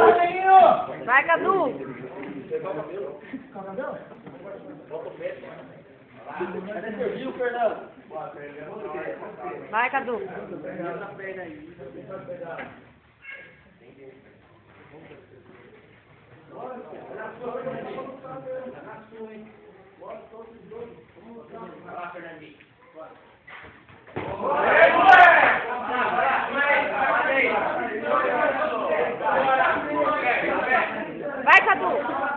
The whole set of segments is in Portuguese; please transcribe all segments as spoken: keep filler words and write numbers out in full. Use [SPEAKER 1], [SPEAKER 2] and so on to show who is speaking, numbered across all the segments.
[SPEAKER 1] Vai, Cadu! Vai, Cadu! Vai, Cadu!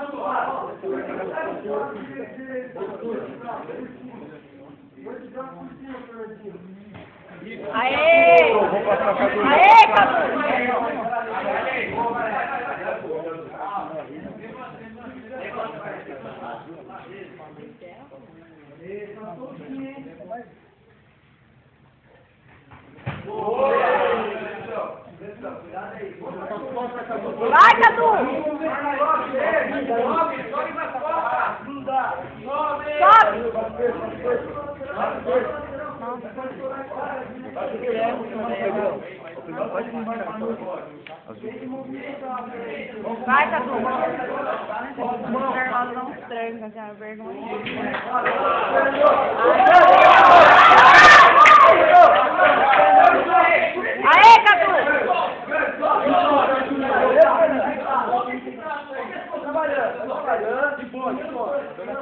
[SPEAKER 1] Aê! Aê, Cadu! Vai, Cadu! Sobe! Vai, Cadu! Nervosa não tranca, cara, vergonha. Aê, Cadu! Trabalhando, trabalhando, de boa, de boa.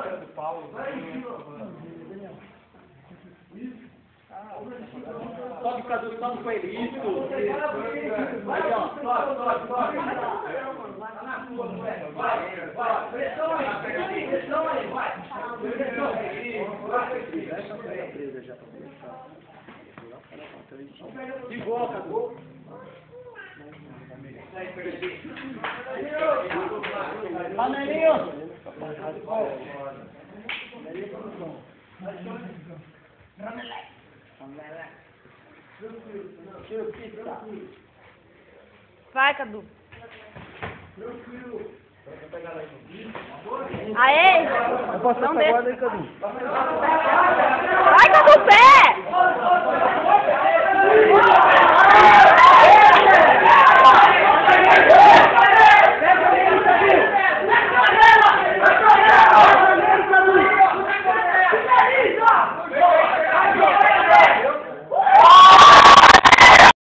[SPEAKER 1] Sobe, Cadu, sobe com ele, isso. Aí, ó, sobe, sobe, sobe. Vai, vai, pressão aí, pressão aí, vai. Pressão aí. De boa, Cadu. Panelinho! Vai, Cadu. Aê!
[SPEAKER 2] Eu posso
[SPEAKER 1] não
[SPEAKER 2] essa guarda aí, Cadu.
[SPEAKER 1] Vai, Cadu, pé!